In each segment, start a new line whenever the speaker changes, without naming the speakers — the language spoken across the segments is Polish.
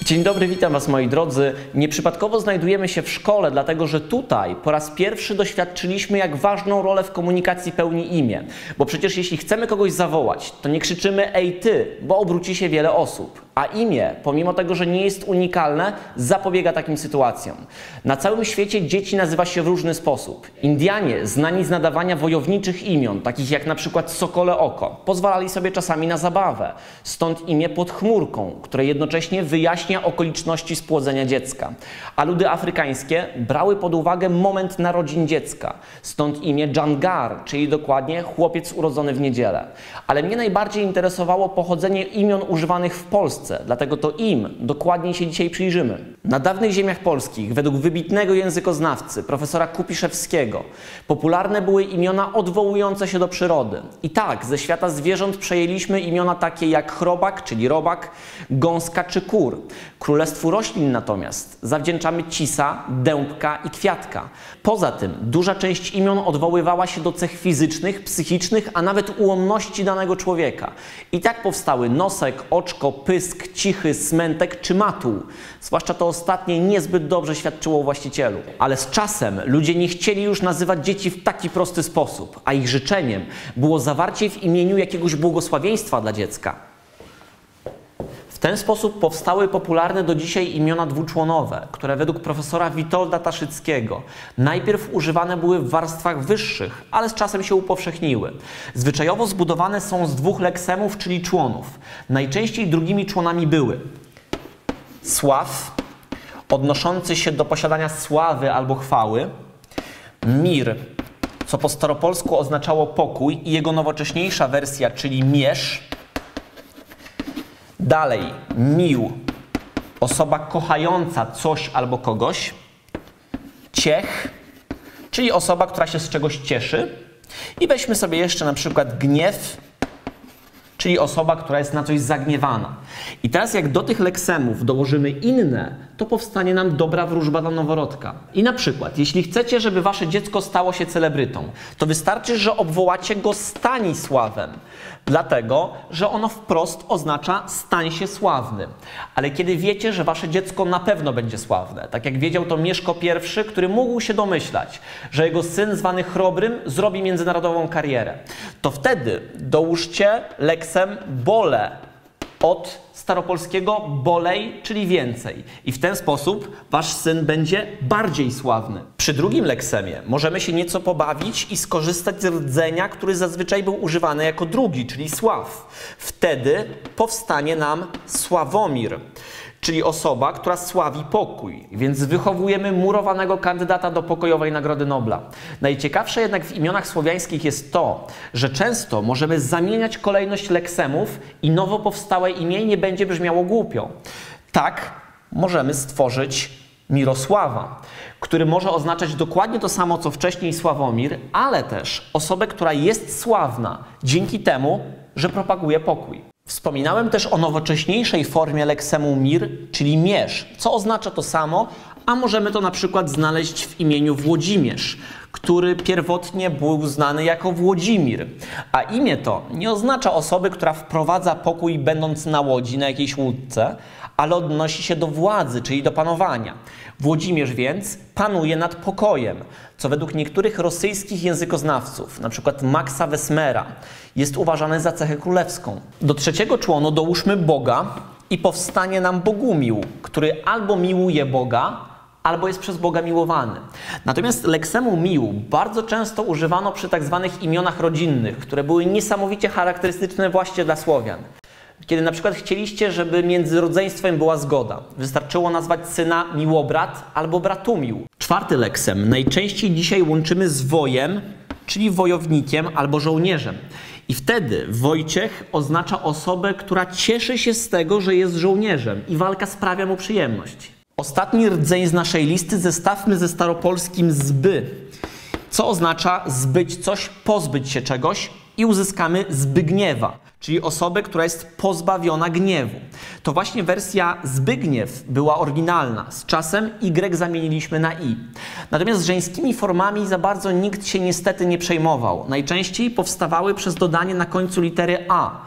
Dzień dobry, witam Was moi drodzy. Nieprzypadkowo znajdujemy się w szkole, dlatego że tutaj po raz pierwszy doświadczyliśmy, jak ważną rolę w komunikacji pełni imię. Bo przecież jeśli chcemy kogoś zawołać, to nie krzyczymy ej ty, bo obróci się wiele osób. A imię, pomimo tego, że nie jest unikalne, zapobiega takim sytuacjom. Na całym świecie dzieci nazywa się w różny sposób. Indianie, znani z nadawania wojowniczych imion, takich jak na przykład Sokole Oko, pozwalali sobie czasami na zabawę. Stąd imię pod chmurką, które jednocześnie wyjaśnia okoliczności spłodzenia dziecka. A ludy afrykańskie brały pod uwagę moment narodzin dziecka. Stąd imię Jangar, czyli dokładnie chłopiec urodzony w niedzielę. Ale mnie najbardziej interesowało pochodzenie imion używanych w Polsce. Dlatego to im dokładniej się dzisiaj przyjrzymy. Na dawnych ziemiach polskich, według wybitnego językoznawcy, profesora Kupiszewskiego, popularne były imiona odwołujące się do przyrody. I tak, ze świata zwierząt przejęliśmy imiona takie jak chrobak, czyli robak, gąska czy kur. Królestwu roślin natomiast zawdzięczamy cisa, dębka i kwiatka. Poza tym duża część imion odwoływała się do cech fizycznych, psychicznych, a nawet ułomności danego człowieka. I tak powstały nosek, oczko, pysk, cichy, smętek czy matół. Zwłaszcza to ostatnie niezbyt dobrze świadczyło o właścicielu. Ale z czasem ludzie nie chcieli już nazywać dzieci w taki prosty sposób, a ich życzeniem było zawarcie w imieniu jakiegoś błogosławieństwa dla dziecka. W ten sposób powstały popularne do dzisiaj imiona dwuczłonowe, które według profesora Witolda Taszyckiego najpierw używane były w warstwach wyższych, ale z czasem się upowszechniły. Zwyczajowo zbudowane są z dwóch leksemów, czyli członów. Najczęściej drugimi członami były Sław, odnoszący się do posiadania sławy albo chwały, Mir, co po staropolsku oznaczało pokój i jego nowocześniejsza wersja, czyli Mierz. Dalej, Mił, osoba kochająca coś albo kogoś. Ciech, czyli osoba, która się z czegoś cieszy. I weźmy sobie jeszcze na przykład Gniew, czyli osoba, która jest na coś zagniewana. I teraz jak do tych leksemów dołożymy inne, to powstanie nam dobra wróżba dla noworodka. I na przykład, jeśli chcecie, żeby wasze dziecko stało się celebrytą, to wystarczy, że obwołacie go Stanisławem, dlatego, że ono wprost oznacza stań się sławny. Ale kiedy wiecie, że wasze dziecko na pewno będzie sławne, tak jak wiedział to Mieszko I, który mógł się domyślać, że jego syn zwany Chrobrym zrobi międzynarodową karierę, to wtedy dołóżcie leksem Bole, od staropolskiego bolej, czyli więcej. I w ten sposób wasz syn będzie bardziej sławny. Przy drugim leksemie możemy się nieco pobawić i skorzystać z rdzenia, który zazwyczaj był używany jako drugi, czyli Sław. Wtedy powstanie nam Sławomir, czyli osoba, która sławi pokój. Więc wychowujemy murowanego kandydata do pokojowej Nagrody Nobla. Najciekawsze jednak w imionach słowiańskich jest to, że często możemy zamieniać kolejność leksemów i nowo powstałe imię nie będzie brzmiało głupio. Tak możemy stworzyć Mirosława, który może oznaczać dokładnie to samo, co wcześniej Sławomir, ale też osobę, która jest sławna dzięki temu, że propaguje pokój. Wspominałem też o nowocześniejszej formie leksemu Mir, czyli Mierz, co oznacza to samo, a możemy to na przykład znaleźć w imieniu Włodzimierz, który pierwotnie był znany jako Włodzimir. A imię to nie oznacza osoby, która wprowadza pokój będąc na łodzi, na jakiejś łódce, ale odnosi się do władzy, czyli do panowania. Włodzimierz więc panuje nad pokojem, co według niektórych rosyjskich językoznawców, na przykład Maxa Wesmera, jest uważane za cechę królewską. Do trzeciego członu dołóżmy Boga i powstanie nam Bogumił, który albo miłuje Boga, albo jest przez Boga miłowany. Natomiast leksemu mił bardzo często używano przy tak zwanych imionach rodzinnych, które były niesamowicie charakterystyczne właśnie dla Słowian. Kiedy na przykład chcieliście, żeby między rodzeństwem była zgoda, wystarczyło nazwać syna Miłobrat albo Bratumił. Czwarty leksem najczęściej dzisiaj łączymy z wojem, czyli wojownikiem albo żołnierzem. I wtedy Wojciech oznacza osobę, która cieszy się z tego, że jest żołnierzem i walka sprawia mu przyjemność. Ostatni rdzeń z naszej listy zestawmy ze staropolskim zby, co oznacza zbyć coś, pozbyć się czegoś i uzyskamy Zbygniewa, czyli osobę, która jest pozbawiona gniewu. To właśnie wersja Zbygniew była oryginalna. Z czasem Y zamieniliśmy na I. Natomiast z żeńskimi formami za bardzo nikt się niestety nie przejmował. Najczęściej powstawały przez dodanie na końcu litery A.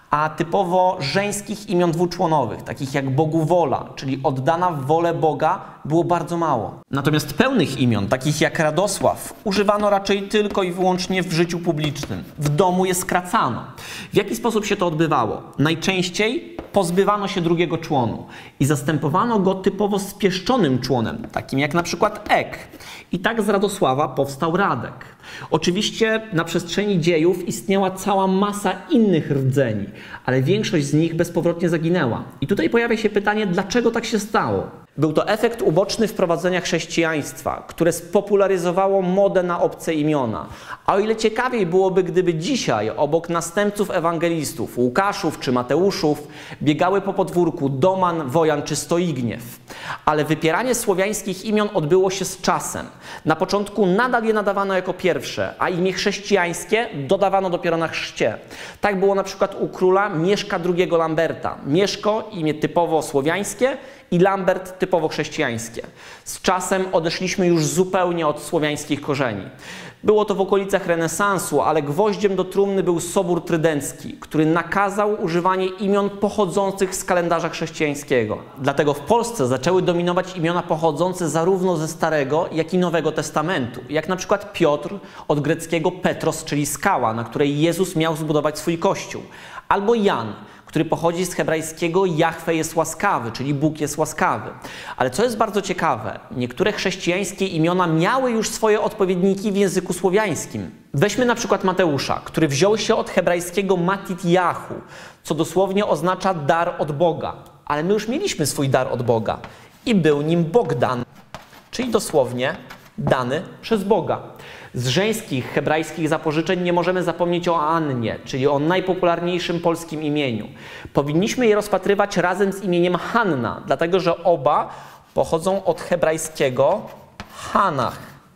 a typowo żeńskich imion dwuczłonowych, takich jak Boguwola, czyli oddana w wolę Boga, było bardzo mało. Natomiast pełnych imion, takich jak Radosław, używano raczej tylko i wyłącznie w życiu publicznym. W domu je skracano. W jaki sposób się to odbywało? Najczęściej pozbywano się drugiego członu i zastępowano go typowo spieszczonym członem, takim jak na przykład Ek. I tak z Radosława powstał Radek. Oczywiście na przestrzeni dziejów istniała cała masa innych rdzeni, ale większość z nich bezpowrotnie zaginęła. I tutaj pojawia się pytanie, dlaczego tak się stało? Był to efekt uboczny wprowadzenia chrześcijaństwa, które spopularyzowało modę na obce imiona. A o ile ciekawiej byłoby, gdyby dzisiaj obok następców ewangelistów, Łukaszów czy Mateuszów, biegały po podwórku Doman, Wojan czy Stoigniew. Ale wypieranie słowiańskich imion odbyło się z czasem. Na początku nadal je nadawano jako pierwsze, a imię chrześcijańskie dodawano dopiero na chrzcie. Tak było na przykład u króla Mieszka II Lamberta. Mieszko, imię typowo słowiańskie, i Lambert typowo chrześcijańskie. Z czasem odeszliśmy już zupełnie od słowiańskich korzeni. Było to w okolicach renesansu, ale gwoździem do trumny był Sobór Trydencki, który nakazał używanie imion pochodzących z kalendarza chrześcijańskiego. Dlatego w Polsce zaczęły dominować imiona pochodzące zarówno ze Starego, jak i Nowego Testamentu, jak na przykład Piotr, od greckiego Petros, czyli skała, na której Jezus miał zbudować swój kościół, albo Jan, który pochodzi z hebrajskiego Jahwe jest łaskawy, czyli Bóg jest łaskawy. Ale co jest bardzo ciekawe, niektóre chrześcijańskie imiona miały już swoje odpowiedniki w języku słowiańskim. Weźmy na przykład Mateusza, który wziął się od hebrajskiego Matityahu, co dosłownie oznacza dar od Boga. Ale my już mieliśmy swój dar od Boga i był nim Bogdan, czyli dosłownie dany przez Boga. Z żeńskich hebrajskich zapożyczeń nie możemy zapomnieć o Annie, czyli o najpopularniejszym polskim imieniu. Powinniśmy je rozpatrywać razem z imieniem Hanna, dlatego że oba pochodzą od hebrajskiego Hanach,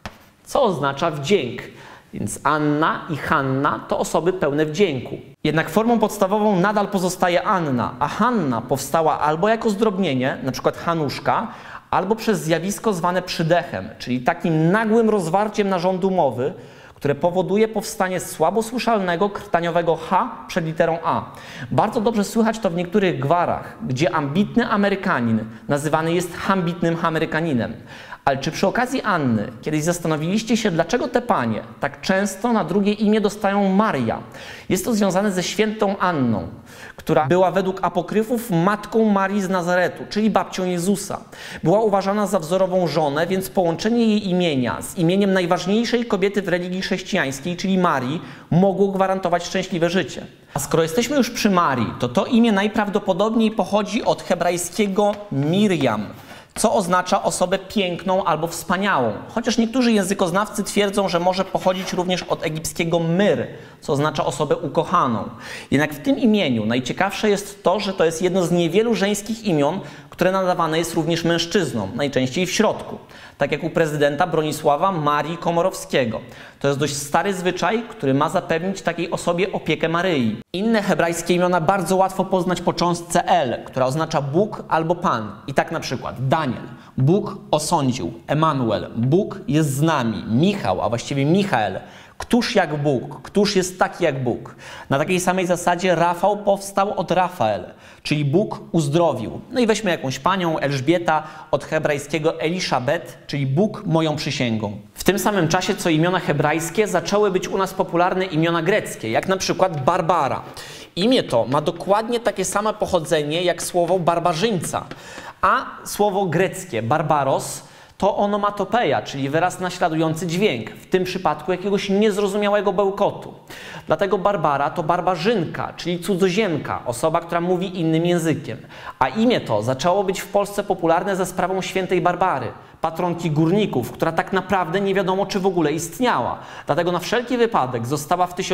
co oznacza wdzięk. Więc Anna i Hanna to osoby pełne wdzięku. Jednak formą podstawową nadal pozostaje Anna, a Hanna powstała albo jako zdrobnienie, na przykład Hanuszka, albo przez zjawisko zwane przydechem, czyli takim nagłym rozwarciem narządu mowy, które powoduje powstanie słabo słyszalnego krtaniowego H przed literą A. Bardzo dobrze słychać to w niektórych gwarach, gdzie ambitny Amerykanin nazywany jest ambitnym Amerykaninem. Ale czy przy okazji Anny kiedyś zastanowiliście się, dlaczego te panie tak często na drugie imię dostają Maria? Jest to związane ze świętą Anną, która była według apokryfów matką Marii z Nazaretu, czyli babcią Jezusa. Była uważana za wzorową żonę, więc połączenie jej imienia z imieniem najważniejszej kobiety w religii chrześcijańskiej, czyli Marii, mogło gwarantować szczęśliwe życie. A skoro jesteśmy już przy Marii, to imię najprawdopodobniej pochodzi od hebrajskiego Miriam, co oznacza osobę piękną albo wspaniałą. Chociaż niektórzy językoznawcy twierdzą, że może pochodzić również od egipskiego Myr, co oznacza osobę ukochaną. Jednak w tym imieniu najciekawsze jest to, że to jest jedno z niewielu żeńskich imion, które nadawane jest również mężczyznom, najczęściej w środku. Tak jak u prezydenta Bronisława Marii Komorowskiego. To jest dość stary zwyczaj, który ma zapewnić takiej osobie opiekę Maryi. Inne hebrajskie imiona bardzo łatwo poznać po cząstce L, która oznacza Bóg albo Pan. I tak na przykład Daniel. Bóg osądził. Emanuel. Bóg jest z nami. Michał, a właściwie Michael. Któż jak Bóg? Któż jest taki jak Bóg? Na takiej samej zasadzie Rafał powstał od Rafael, czyli Bóg uzdrowił. No i weźmy jakąś panią, Elżbieta, od hebrajskiego Eliszabet, czyli Bóg moją przysięgą. W tym samym czasie, co imiona hebrajskie, zaczęły być u nas popularne imiona greckie, jak na przykład Barbara. Imię to ma dokładnie takie samo pochodzenie jak słowo barbarzyńca, a słowo greckie barbaros to onomatopeja, czyli wyraz naśladujący dźwięk, w tym przypadku jakiegoś niezrozumiałego bełkotu. Dlatego Barbara to barbarzynka, czyli cudzoziemka, osoba, która mówi innym językiem. A imię to zaczęło być w Polsce popularne za sprawą świętej Barbary, patronki górników, która tak naprawdę nie wiadomo, czy w ogóle istniała. Dlatego na wszelki wypadek została w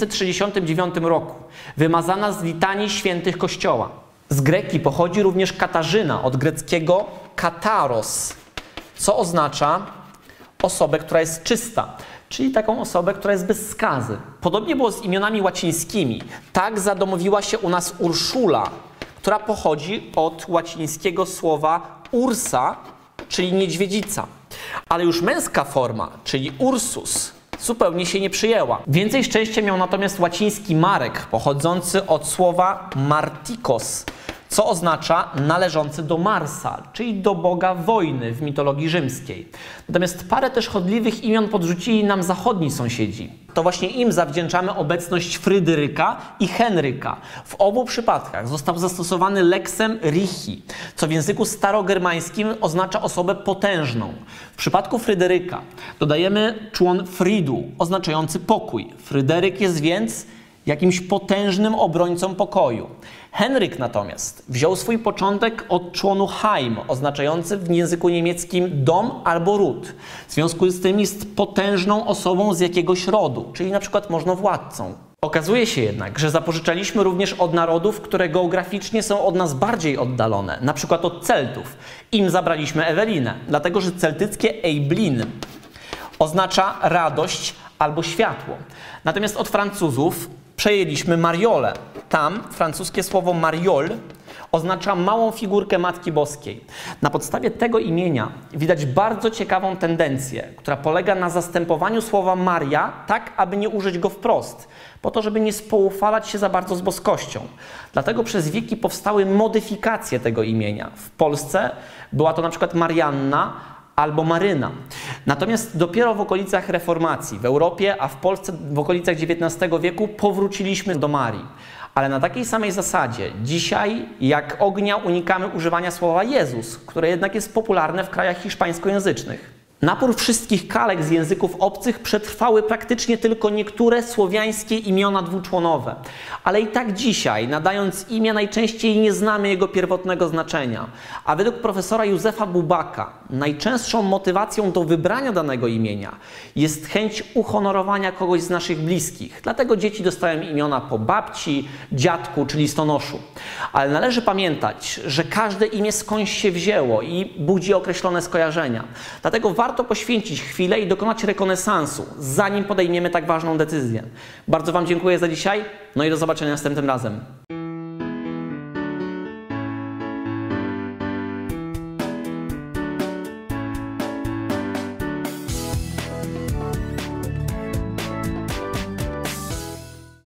1969 roku wymazana z litanii świętych Kościoła. Z Greki pochodzi również Katarzyna, od greckiego kataros, co oznacza osobę, która jest czysta, czyli taką osobę, która jest bez skazy. Podobnie było z imionami łacińskimi. Tak zadomowiła się u nas Urszula, która pochodzi od łacińskiego słowa ursa, czyli niedźwiedzica. Ale już męska forma, czyli Ursus, zupełnie się nie przyjęła. Więcej szczęścia miał natomiast łaciński Marek, pochodzący od słowa Martikos, co oznacza należący do Marsa, czyli do boga wojny w mitologii rzymskiej. Natomiast parę też chodliwych imion podrzucili nam zachodni sąsiedzi. To właśnie im zawdzięczamy obecność Fryderyka i Henryka. W obu przypadkach został zastosowany leksem richi, co w języku starogermańskim oznacza osobę potężną. W przypadku Fryderyka dodajemy człon fridu, oznaczający pokój. Fryderyk jest więc jakimś potężnym obrońcą pokoju. Henryk natomiast wziął swój początek od członu Heim, oznaczający w języku niemieckim dom albo ród. W związku z tym jest potężną osobą z jakiegoś rodu, czyli na przykład możnowładcą. Okazuje się jednak, że zapożyczaliśmy również od narodów, które geograficznie są od nas bardziej oddalone, na przykład od Celtów. Im zabraliśmy Ewelinę, dlatego że celtyckie Eiblin oznacza radość albo światło. Natomiast od Francuzów przejęliśmy Mariolę. Tam francuskie słowo mariole oznacza małą figurkę Matki Boskiej. Na podstawie tego imienia widać bardzo ciekawą tendencję, która polega na zastępowaniu słowa Maria tak, aby nie użyć go wprost, po to, żeby nie spoufalać się za bardzo z boskością. Dlatego przez wieki powstały modyfikacje tego imienia. W Polsce była to na przykład Marianna albo Maryna. Natomiast dopiero w okolicach reformacji w Europie, a w Polsce w okolicach XIX wieku powróciliśmy do Marii. Ale na takiej samej zasadzie dzisiaj jak ognia unikamy używania słowa Jezus, które jednak jest popularne w krajach hiszpańskojęzycznych. Napór wszystkich kalek z języków obcych przetrwały praktycznie tylko niektóre słowiańskie imiona dwuczłonowe. Ale i tak dzisiaj, nadając imię, najczęściej nie znamy jego pierwotnego znaczenia. A według profesora Józefa Bubaka najczęstszą motywacją do wybrania danego imienia jest chęć uhonorowania kogoś z naszych bliskich. Dlatego dzieci dostają imiona po babci, dziadku czy listonoszu. Ale należy pamiętać, że każde imię skądś się wzięło i budzi określone skojarzenia. Dlatego warto poświęcić chwilę i dokonać rekonesansu, zanim podejmiemy tak ważną decyzję. Bardzo Wam dziękuję za dzisiaj, no i do zobaczenia następnym razem.